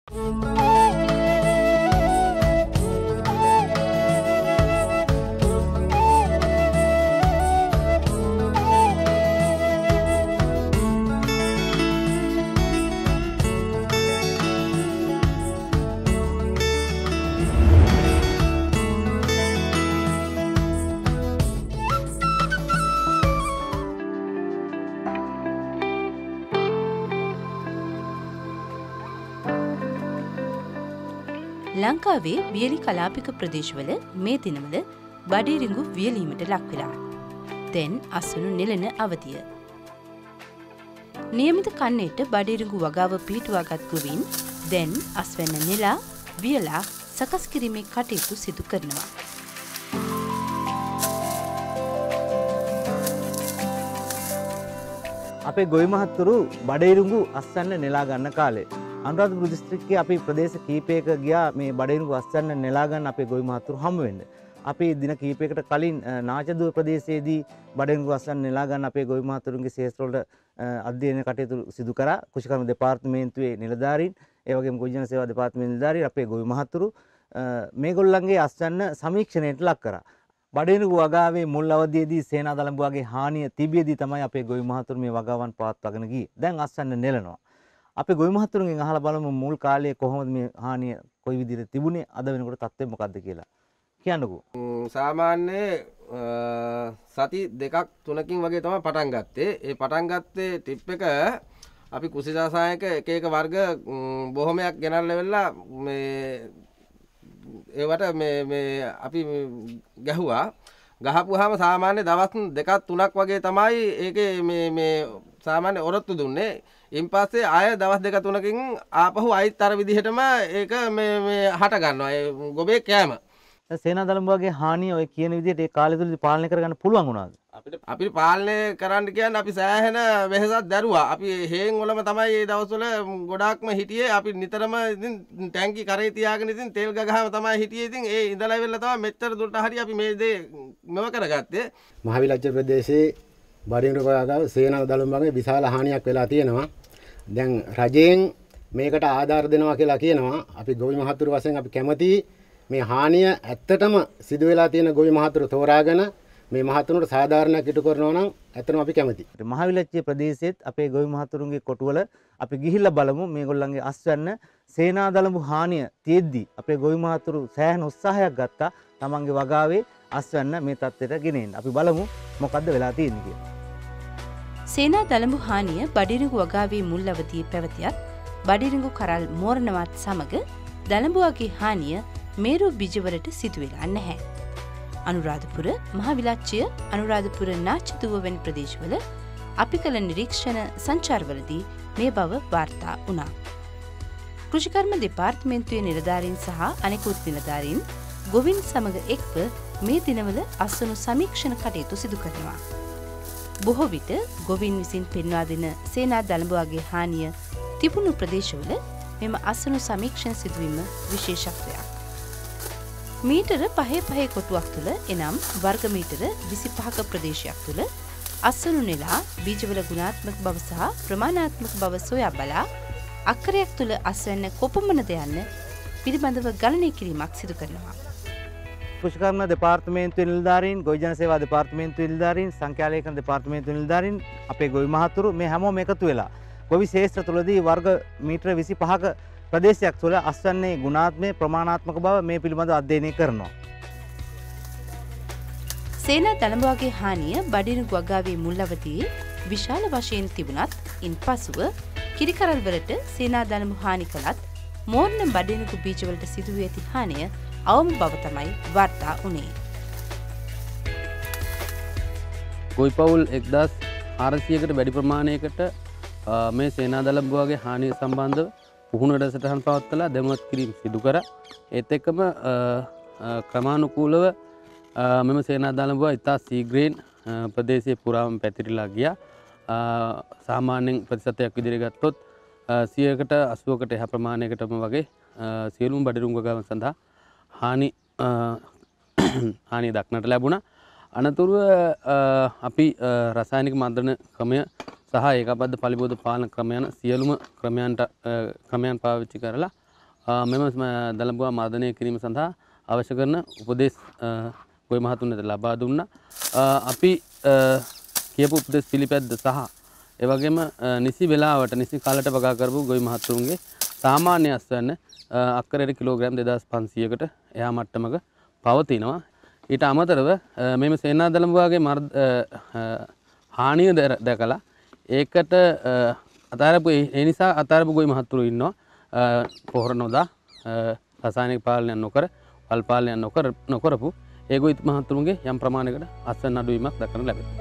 ලංකාවේ වියලි කලාපික ප්‍රදේශවල මේ දිනවල බඩිරිඟු වියලීමට ලක් වෙලා. දැන් අසුණු නෙලන අවධිය. නියමිත කන්නේට බඩිරිඟු වගාව පිහිටුවාගත් ගොවීන් දැන් අස්වැන්න නෙලා වියලා සකස් කිරීමේ කටයුතු සිදු කරනවා. අපේ ගොවි මහත්තුරු බඩිරිඟු අස්වැන්න නෙලා ගන්න කාලේ අනුරාධපුර දිස්ත්‍රික්කයේ අපි ප්‍රදේශ කීපයක ගියා මේ බඩිරිඟු අස්වැන්න නෙලා ගන්න අපේ ගොවි මහත්තුරු හමු වෙන්න. අපි දින කීපයකට කලින් නාචදුව ප්‍රදේශයේදී බඩිරිඟු අස්වැන්න නෙලා ගන්න අපේ ගොවි මහත්තුරුන්ගේ ශේෂ්ත්‍ර වලට අධ්‍යයන කටයුතු සිදු කරා. කෘෂිකර්ම දෙපාර්තමේන්තුවේ නිලධාරීන්, ඒ වගේම ගොවිජන සේවා දෙපාර්තමේන්තුවේ නිලධාරීන් අපේ ගොවි මහත්තුරු මේගොල්ලන්ගේ අස්වැන්න සමීක්ෂණයට ලක් කරා. බඩිරිඟු වගාවේ මුල් අවධියේදී සේනා දළඹුවාගේ හානිය තිබියදී තමයි අපේ ගොවි මහත්තුරු මේ වගාවන් පවත්වාගෙන ගියේ. දැන් අස්වැන්න නෙලනවා. අපේ ගොවි මහත්තුරුන්ගෙන් අහලා බලමු මුල් කාලයේ කොහොමද මේ හානිය කොයි විදිහට තිබුණේ, අද වෙනකොට තත්ත්වය මොකද්ද කියලා. කියන්නකෝ. සාමාන්‍ය සති දෙකක් තුනකින් වගේ තමයි පටන් ගත්තේ. ඒ පටන් ගත්තේ ටිප් එක අපි කුසි රසායනික එක එක වර්ග බොහොමයක් ගෙනල්ලා වෙලා මේ ඒවට මේ අපි ගැහුවා. ගහපුවාම සාමාන්‍ය දවස් දෙකක් තුනක් වගේ තමයි ඒකේ මේ සාමාන්‍ය ඔරොත්තු දුන්නේ. ඉන් පස්සේ ආය දවස් දෙක තුනකින් ආපහු අයිත් අර විදිහටම ඒක මේ හට ගන්නවා. ඒ ගොබේ කෑම. සේනා දළඹුවාගේ හානිය ඔය කියන විදිහට ඒ කාලය තුලදී පාලනය කරගන්න පුළුවන් වුණාද? අපිට පාලනය කරන්න කියන්නේ අපි සෑහෙන වෙහෙසක් දැරුවා. අපි හේන් වලම තමයි මේ දවස්වල ගොඩාක්ම හිටියේ. අපි නිතරම ඉතින් ටැංකි කරේ තියාගෙන ඉතින් තෙල් ගගහම තමයි හිටියේ. ඉතින් ඒ ඉඳලා වෙලා තමයි මෙච්චර දුරට හරි අපි මේ දේ මෙව කරගත්තේ. මහවිලච්ඡ ප්‍රදේශයේ බඩිරිඟු වගාව සේනා දළඹුවාගේ විශාල හානියක් වෙලා තියෙනවා. දැන් රජයෙන් මේකට ආධාර දෙනවා කියලා කියනවා. අපි ගොවි මහත්තුරු වශයෙන් අපි කැමතියි මේ හානිය ඇත්තටම සිදු වෙලා තියෙන ගොවි මහත්තුරු තෝරාගෙන මේ මහත්තුරුන්ට සාධාරණයක් ඉටු කරනවා නම් ඇත්තටම අපි කැමතියි. මහවිලච්ඡේ ප්‍රදේශයේත් අපේ ගොවි මහත්තුරුන්ගේ කොටුවල අපි ගිහිල්ලා බලමු මේගොල්ලන්ගේ අස්වැන්න සේනා දළඹු හානිය තියෙද්දි අපේ ගොවි මහත්තුරු සෑහෙන උත්සාහයක් ගත්තා තමන්ගේ වගාවේ අස්වැන්න මේ තත්ත්වයට ගෙනෙන්න. අපි බලමු මොකද්ද වෙලා තියෙන්නේ කියලා. සේනා දළඹු හානිය බඩිරිඟු වගාවේ මුල් අවධියේ පැවතියත් බඩිරිඟු කරල් මෝරණවත් සමග දළඹුවාගේ හානිය මේරු බිජවලට සිදු වෙලා නැහැ. අනුරාධපුර, මහවිලච්ඡය, අනුරාධපුර නාචදුව වැනි ප්‍රදේශවල අපි කළ නිරීක්ෂණ සංචාරවලදී මේ බව වාර්තා වුණා. කෘෂිකර්ම දෙපාර්තමේන්තුවේ නිලධාරීන් සහ අනෙකුත් නිලධාරීන් ගොවින් සමග එක්ව මේ දිනවල අස්වනු සමීක්ෂණ කටයුතු සිදු කරනවා. බොහෝ විට ගොවින් විසින් පෙන්වා දෙන සේනා දළඹුවාගේ හානිය තිබුණු ප්‍රදේශවල මෙම අස්වනු සමීක්ෂණ සිදුවීම විශේෂත්වයක්. මීටර 5 කොටුවක් තුළ එනම් වර්ග මීටර 25ක ප්‍රදේශයක් තුළ අස්වනු නෙලා බීජවල ගුණාත්මක බව සහ ප්‍රමාණාත්මක බව සොයා බලා අක්කරයක් තුළ අස්වැන්න කොපමණද යන්න පිළිබඳව ගණනය කිරීමක් සිදු කරනවා. කෘෂිකර්ම දෙපාර්තමේන්තුවේ නිලධාරීන්, ගොවිජන සේවා දෙපාර්තමේන්තුවේ නිලධාරීන්, සංඛ්‍යාලේඛන දෙපාර්තමේන්තුවේ නිලධාරීන්, අපේ ගොවි මහත්තුරු මේ හැමෝම එකතු වෙලා ගොවි ශේෂ්ත්‍ර තුළදී වර්ග මීටර 25ක ප්‍රදේශයක් තුළ අස්වැන්නේ ගුණාත්මක ප්‍රමාණාත්මක බව මේ පිළිබඳව අධ්‍යයනය කරනවා. සේනා දළඹුවාගේ හානිය බඩිරිඟු වගාවේ මුල් අවධියේ විශාල වශයෙන් තිබුණත් ඉන් පසුව කිරිකරල් වලට සේනා දළඹු හානි කළත් මෝරණ බඩිරිඟු බීජවලට සිදුවී ඇති හානිය අවම බව තමයි වාර්තා වුණේ. ගොවි පවුල් 1400කට වැඩි ප්‍රමාණයකට මේ සේනා දළඹුවාගේ හානිය සම්බන්ධව පුහුණු වැඩසටහන් පවත්වලා දැනුවත් කිරීම සිදු කරා. ඒත් එක්කම ක්‍රමානුකූලව මෙම සේනා දළඹුවා ඉතා ශීඝ්‍රයෙන් ප්‍රදේශයේ පුරාම පැතිරිලා ගියා. සාමාන්‍යයෙන් ප්‍රතිශතයක් විදිහට ගත්තොත් 100කට 80කට එහා ප්‍රමාණයකටම වගේ සියලුම බඩිරිඟු වගාවන් සඳහා හානිය දක්නට ලැබුණා. අනතුරුව අපි රසායනික මර්දන ක්‍රමය සහ ඒකාබද්ධ පලිබෝධ පාලන ක්‍රමයන් සියලුම ක්‍රමයන් පාවිච්චි කරලා මෙම දළඹුවා මර්ධනය කිරීම සඳහා අවශ්‍ය කරන උපදෙස් ගොවි මහතුන්ට ලබා දුන්නා. අපි කියපු උපදෙස් පිළිපැද්ද සහ ඒ වගේම නිසි වෙලාවට නිසි කාලයට වගා කරපු ගොවි මහතුන්ගේ සාමාන්‍ය අස්වැන්න අක්කරයට කිලෝග්‍රෑම් 2500කට එහා මට්ටමක පවතිනවා. ඊට අමතරව මෙම සේනා දළඹුවාගේ හානිය දැකලා ඒකට අතාරපු ඒ නිසා අතාරපු ගොවි මහතුරු ඉන්නවා. පොහොර නොදා රසායනික පාලනය නොකර වල් පාලනය නොකරපු ඒ ගොවි මහතුරුන්ගේ යම් ප්‍රමාණයකට අස්වැන්න අඩුවීමක් දක්වන්න ලැබෙනවා.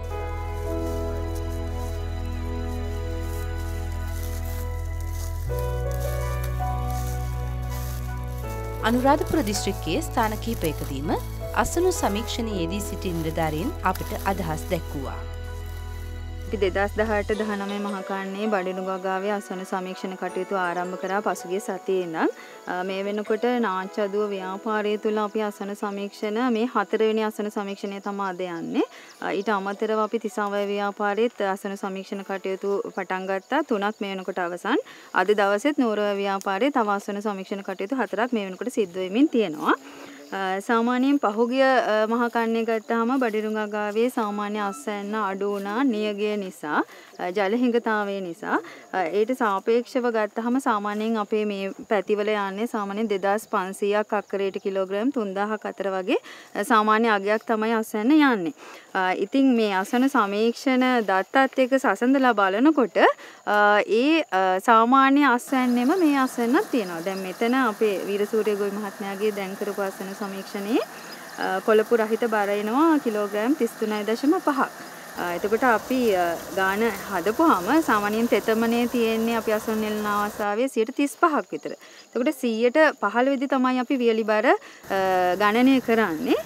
අනුරාධපුර දිස්ත්‍රික්කයේ ස්ථාන කිහිපයකදීම අසනු සමීක්ෂණයේදී සිටි නිලධාරීන් අපට අදහස් දැක්වුවා. අපි 2018-19 මහකාන්නේ බඩිනුගාවේ අසනු සමීක්ෂණ කටයුතු ආරම්භ කරා පසුගිය සතියේ ඉඳන් මේ වෙනකොට නාච්චදුව ව්‍යාපාරය තුළ අපි අසනු සමීක්ෂණ මේ 4 වෙනි අසනු සමීක්ෂණය තමයි අද යන්නේ. ඊට අමතරව අපි තිසාවය ව්‍යාපාරයේත් අසනු සමීක්ෂණ කටයුතු පටන් ගත්තා. 3ක් මේ වෙනකොට අවසන්. අද දවසේත් නෝරව ව්‍යාපාරයේ තව අසනු සමීක්ෂණ කටයුතු 4ක් මේ වෙනකොට සිද්ධ වෙමින් තියෙනවා. සාමාන්‍යයෙන් පහුගිය මහකන්නේ ගත්තාම බඩිරුංගගාවේ සාමාන්‍ය අස්වැන්න අඩු වුණා නියගය නිසා ජලහිඟතාවය නිසා. ඒට සාපේක්ෂව ගත්තාම සාමාන්‍යයෙන් අපේ මේ පැතිවල යන්නේ සාමාන්‍යයෙන් 2500ක් අක්කරයට කිලෝග්‍රෑම් 3000ක් අතර වගේ සාමාන්‍ය අගයක් තමයි අස්වැන්න යන්නේ. ඉතින් මේ අසන සමීක්ෂණ දත්තත් එක්ක සසඳලා බලනකොට ඒ සාමාන්‍ය අස්වැන්නෙම මේ අස්වැන්නක් තියෙනවා. දැන් මෙතන අපේ වීරසූරිය ගොවි මහත්මයාගේ දැන් කරපු අසන සමීක්ෂණයේ කොළපු රහිත බර එනවා කිලෝග්‍රෑම් 33.5ක්. එතකොට අපි ගාන හදපුවාම සාමාන්‍යයෙන් තෙතමනේ තියෙන්නේ අපි අසන නෙලන අවස්ථාවේ 35ක් විතර. එතකොට 115 වෙදි තමයි අපි වියලි බර ගණනය කරන්නේ.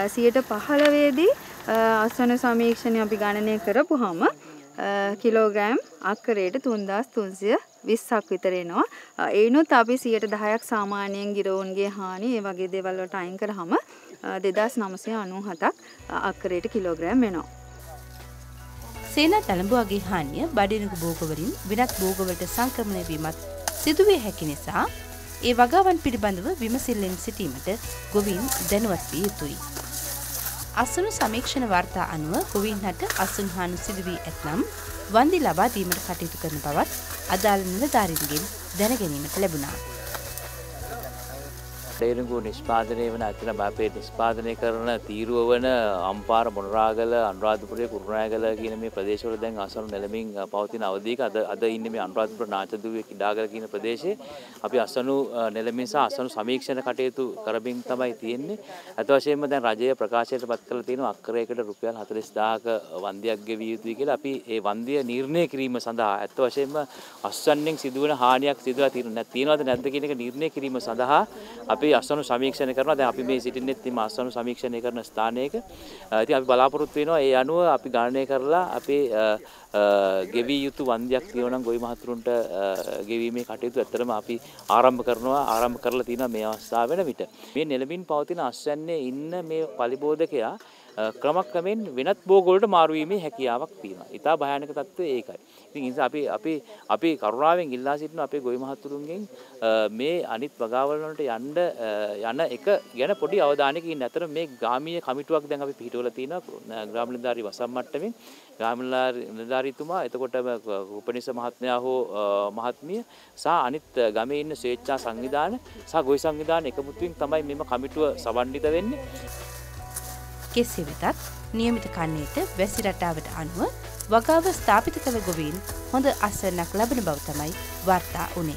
115 දී අසන සමීක්ෂණය අපි ගණනය කරපුවාම කිලෝග්‍රෑම් අක්කරයට 3320ක් විතර එනවා. ඒනොත් අපි 10%ක් සාමාන්‍යයෙන් ගිරවුන්ගේ හානි ඒ වගේ දේවල් වලට අයින් කරාම 2997ක් අක්කරයට කිලෝග්‍රෑම් වෙනවා. සේනා දළඹුවාගේ හානිය බඩිනුග භෝගවලින් වෙනත් භෝගවලට සංක්‍රමණය වීමත් සිදුවිය හැකි නිසා ඒ වගාවන් පිළිබඳව විමසිල්ලෙන් සිටීමට ගොවීන් දැනුවත් විය යුතුයි. අසනු සමීක්ෂණ වාර්තා අනුව ගොවීන්හට අසුන් හානි සිදුවී ඇතනම් වන්දි ලබා දීමට කටයුතු කරන බවත් අදාළ නිලධාරීන්ගෙන් දැනගැනීමට ලැබුණා. බඩිරුංගු නිෂ්පාදනය වන අතර අපේ නිෂ්පාදනය කරන තීරුව වන අම්පාර මොනරාගල අනුරාධපුරය කුරුණෑගල කියන මේ ප්‍රදේශවල දැන් අසනු නැලමින් පවතින අවධියක අද ඉන්නේ මේ අනුරාධපුර නාචදුවේ කිඩාගල කියන ප්‍රදේශයේ අපි අසනු නැලමින් සහ අසනු සමීක්ෂණ කටයුතු කරමින් තමයි තියෙන්නේ. අත වශයෙන්ම දැන් රජය ප්‍රකාශයට පත් කරලා තියෙනවා අක්කරයකට රුපියල් 40000ක වන්දියක් ගෙවිය යුතුයි කියලා. අපි ඒ වන්දිය නිර්ණය කිරීම සඳහා අත වශයෙන්ම අස්වැන්නෙන් සිදුවන හානියක් සිදුවා තියෙනවද නැද්ද කියන එක නිර්ණය කිරීම සඳහා අපි අසනු සමීක්ෂණය කරනවා. දැන් අපි මේ සිටින්නෙත් මේ අසනු සමීක්ෂණය කරන ස්ථානයක. ඉතින් අපි බලාපොරොත්තු වෙනවා ඒ අනුව අපි ගණනය කරලා අපේ ගෙවී යුතු වන්දියක් තියෙනවා නම් ගොවි මහතුරුන්ට ගෙවීමේ කටයුතු ඇත්තටම අපි ආරම්භ කරලා තියෙනවා මේ අවස්ථාව වෙන විට. මේ නෙළමින් පවතින අස්වැන්නේ ඉන්න මේ පලිබෝධකයා ක්‍රමක්‍රමෙන් වෙනත් භෝග වලට මාරු වීමේ හැකියාවක් තියෙනවා. ඉතා භයානක තත්ත්වය ඒකයි. ඉතින් ඒ නිසා අපි කරුණාවෙන් ඉල්ලා සිටිනවා අපේ ගොවි මහතුරුන්ගෙන් මේ අනිත් වගාවල් වලට යන එක ගැන පොඩි අවධානයකින් ඉන්න. අතර මේ ග්‍රාමීය කමිටුවක් දැන් අපි පිහිටවලා තියෙනවා ග්‍රාම නිලධාරී වසම් මට්ටමින්. ග්‍රාම නිලධාරීතුමා එතකොට උපනිෂ මහත්මයා හෝ මහත්මිය සහ අනිත් ගමේ ඉන්න ස්වේච්ඡා සංවිධාන සහ ගොවි සංවිධාන එකමුතුවෙන් තමයි මෙම කමිටුව සමන්විත වෙන්නේ. කෙසේ වෙතත් නියමිත කන්නේට වැසි රටාවට අනුව වගාව ස්ථාපිත කළ ගොවීන් හොඳ අස්වැන්නක් ලබන බව තමයි වාර්තා වුණේ.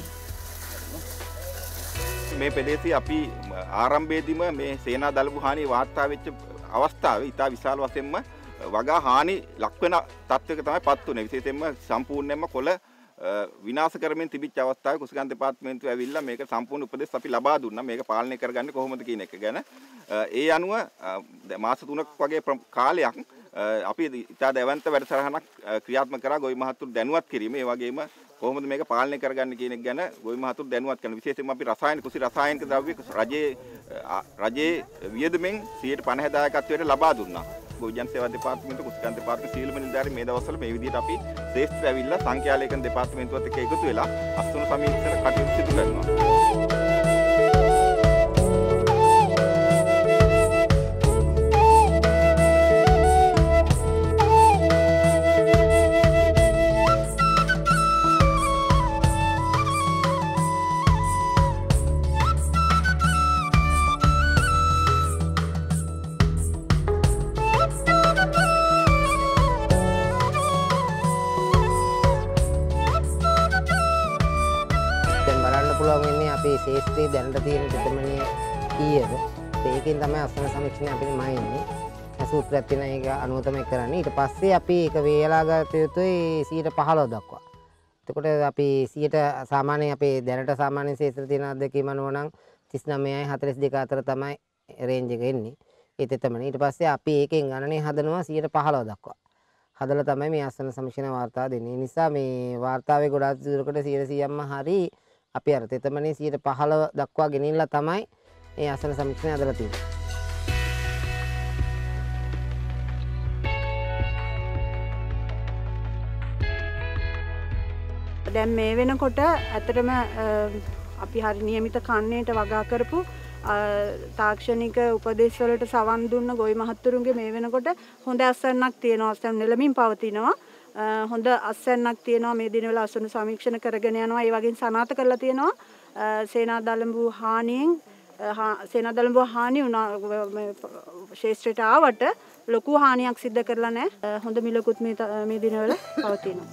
මේ ප්‍රදේශයේ අපි ආරම්භයේදීම මේ සේනා දළබු හානි වාර්තා වෙච්ච අවස්ථාවේ ඉතා විශාල වශයෙන්ම වගා හානි ලක්වන තත්ත්වයක තමයි පත් වුනේ. විශේෂයෙන්ම සම්පූර්ණයෙන්ම කොළ විනාශ කරමින් තිබිච්ච අවස්ථාවේ කුසගම් දෙපාර්තමේන්තුව ඇවිල්ලා මේක සම්පූර්ණ උපදෙස් අපි ලබා දුන්නා. මේක පාලනය කරගන්නේ කොහොමද කියන එක ගැන. ඒ අනුව මාස 3ක් වගේ කාලයක් අපි ඉතා දැවන්ත වැඩසටහනක් ක්‍රියාත්මක කරා ගොවි මහතුරු දැනුවත් කිරීම. ඒ වගේම කොහොමද මේක පාලනය කරගන්නේ කියන එක ගැන ගොවි මහතුරු දැනුවත් කරන. විශේෂයෙන්ම අපි රසායනික ද්‍රව්‍ය රජයේ වියදමෙන් 50% දායකත්වයට ලබා දුන්නා. ගොවිජන සේවා දෙපාර්තමේන්තුව කුසගම් දෙපාර්තමේන්තුව සීලම නිලධාරීන් මේ දවස්වල මේ විදිහට අපි ශ්‍රේෂ්ඨ ඇවිල්ලා සංඛ්‍යාලේඛන දෙපාර්තමේන්තුවත් එක්ක එකතු වෙලා අස්තුණු සමීක්ෂණ කටයුතු සිදු කරනවා. වෙන්නේ අපේ ශේෂ්ත්‍රයේ දැනට තියෙන තෙතමනිය කීයද? ඒකෙන් තමයි අස්වන සමීක්ෂණය අපිට මයින්නේ. සූත්‍රයක් තියෙන ඒක අනුව තමයි කරන්නේ. ඊට පස්සේ අපි ඒක වේලා ගත යුතුයි 15% දක්වා. එතකොට අපි 100ට සාමාන්‍යයෙන් අපේ දැනට සාමාන්‍ය ශේෂ්ත්‍ර තියෙන අත්දැකීම අනුව නම් 39යි 42 අතර තමයි රේන්ජ් එක එන්නේ. ඒ තෙතමනිය. ඊට පස්සේ අපි ඒකෙන් ගණනේ හදනවා 15% දක්වා. හදලා තමයි මේ අස්වන සමීක්ෂණ වාර්තාව දෙන්නේ. ඒ නිසා මේ වාර්තාවේ ගොඩාක් දුරකට 100%ක්ම හරි අපි අර තෙතමනිය 15% දක්වා ගෙනිල්ලා තමයි මේ අස්වන සමීක්ෂණය හදලා තියෙන්නේ. දැන් මේ වෙනකොට ඇත්තටම අපි හරි નિયમિત කන්නේට වගා කරපු තාක්ෂණික උපදේශ වලට සවන් දුන්න ගොවි මහත්තුරුන්ගේ මේ වෙනකොට හොඳ අස්වැන්නක් තියෙනවා. අස්වැන්න නෙලමින් පවතිනවා. හොඳ අස්වැන්නක් තියෙනවා. මේ දිනවල අස්වැන්න සමීක්ෂණ කරගෙන යනවා. ඒ වගේම සනාථ කරලා තියෙනවා. සේනා දළඹු හානිය වුණා ශේෂ්ත්‍රයට ආවට ලොකු හානියක් සිද්ධ කරලා නැහැ. හොඳ මිලකුත් මේ දිනවල පවතිනවා.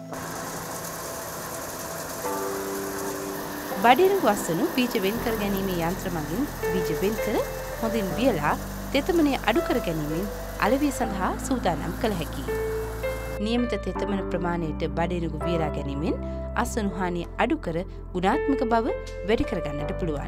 බඩිරුඟු අස්වනු බීජ වෙන් කර ගැනීමේ යන්ත්‍ර මගින් බීජ වෙන් කර හොඳින් වියලා තෙතමනේ අඩු කර ගැනීමෙන් අලෙවිය සඳහා සූදානම් කළ හැකියි. නියමිත තෙතමන ප්‍රමාණයට බඩිරුඟු වියලා ගැනීමෙන් අස්වනු හානිය අඩු කර ගුණාත්මක බව වැඩි කර ගන්නට පුළුවන්.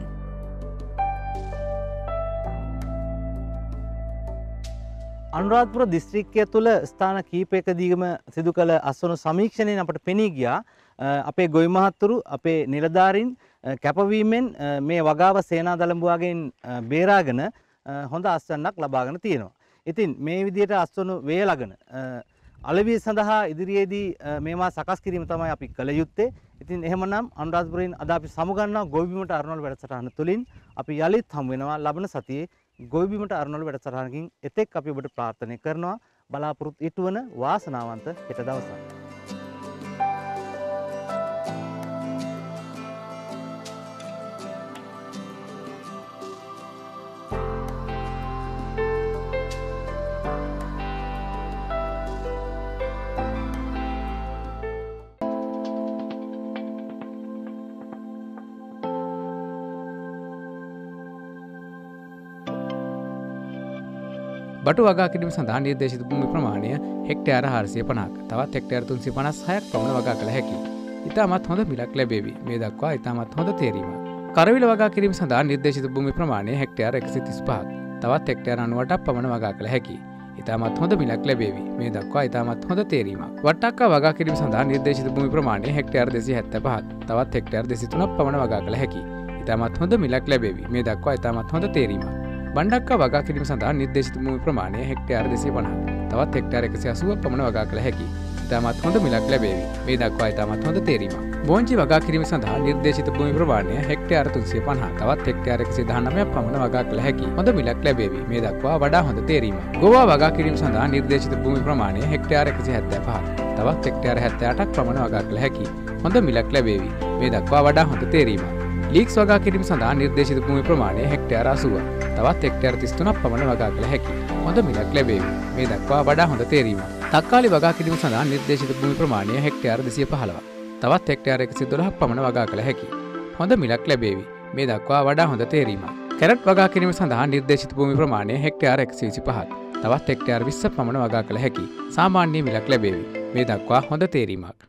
අනුරාධපුර දිස්ත්‍රික්කය තුළ ස්ථාන කීපයකදීම සිදු කළ අස්වනු සමීක්ෂණයෙන් අපට පෙනී ගියා අපේ ගොවි මහත්තුරු අපේ නිලධාරීන් කැපවීමෙන් මේ වගාව සේනා දළඹුවාගෙන් බේරාගෙන හොඳ අස්වැන්නක් ලබාගෙන තියෙනවා. ඉතින් මේ විදිහට අස්වනු වේලගෙන අලෙවිය සඳහා ඉදිරියේදී මේවා සකස් කිරීම තමයි අපි කළ යුත්තේ. ඉතින් එහෙමනම් අනුරාධපුරයෙන් අද අපි සමුගන්නා ගොවිබිමට අරුණල් වැඩසටහන තුළින් අපි යලිත් හමු වෙනවා ලබන සතියේ ගොවිබිමට අරුණල් වැඩසටහනකින්. එතෙක් අපි ඔබට ප්‍රාර්ථනා කරනවා බලාපොරොත්තු ඉටුවන වාසනාවන්ත හෙට දවසක්. බටු වගා කිරීම සඳහා නිර්දේශිත භූමි ප්‍රමාණය හෙක්ටයාර 450ක. තවත් හෙක්ටයාර 356ක් පමණ වගා කළ හැකියි. ඉතාමත් හොඳ මිලක් ලැබේවි. මේ දක්වා ඉතාමත් හොඳ තේරීමක්. කරවිල වගා කිරීම සඳහා නිර්දේශිත භූමි ප්‍රමාණය හෙක්ටයාර 135ක්. තවත් හෙක්ටයාර 98ක් පමණ වගා කළ හැකියි. ඉතාමත් හොඳ මිලක් ලැබේවි. මේ දක්වා ඉතාමත් හොඳ තේරීමක්. වට්ටක්කා වගා කිරීම සඳහා නිර්දේශිත භූමි ප්‍රමාණය හෙක්ටයාර 275ක්. තවත් හෙක්ටයාර 203ක් පමණ වගා කළ හැකියි. ඉතාමත් හොඳ මිලක් ලැබේවි. මේ දක්වා ඉතාමත් හොඳ තේරීමක්. බණ්ඩක්කා වගා කිරීම සඳහා නිර්දේශිත භූමි ප්‍රමාණය හෙක්ටයාර 250ක්. තවත් හෙක්ටයාර 180ක් පමණ වගා කළ හැකියි. ඉතාමත් හොඳ මිලක් ලැබේවි. මේ දක්වා ඉතාමත් හොඳ තේරීමක්. බෝංචි වගා කිරීම සඳහා නිර්දේශිත භූමි ප්‍රමාණය හෙක්ටයාර 350ක්. තවත් හෙක්ටයාර 119ක් පමණ වගා කළ හැකියි. හොඳ මිලක් ලැබේවි. මේ දක්වා වඩා හොඳ තේරීමක්. ගෝවා වගා කිරීම සඳහා නිර්දේශිත භූමි ප්‍රමාණය හෙක්ටයාර 175ක්. තවත් හෙක්ටයාර 78ක් පමණ වගා කළ හැකියි. හොඳ මිලක් ලැබේවි. මේ දක්වා වඩා හොඳ තේරීමක්. ලීක්ස් වගා කිරීම සඳහා නිර්දේශිත භූමි ප්‍රමාණය හෙක්ටයාර 80ක්. තවත් හෙක්ටයාර 33ක් පමණ වගා කළ හැකියි. හොඳ මිලක් ලැබේවි. මේ දක්වා වඩා හොඳ තේරීමක්. තක්කාලි වගා කිරීම සඳහා නිර්දේශිත භූමි ප්‍රමාණය හෙක්ටයාර 215ක්. තවත් හෙක්ටයාර 112ක් පමණ වගා කළ හැකියි. හොඳ මිලක් ලැබේවි. මේ දක්වා වඩා හොඳ තේරීමක්. කැරට් වගා කිරීම සඳහා නිර්දේශිත භූමි ප්‍රමාණය හෙක්ටයාර 125ක්. තවත් හෙක්ටයාර 20ක් පමණ වගා කළ හැකියි. සාමාන්‍ය මිලක් ලැබේවි. මේ දක්වා හොඳ තේරීමක්.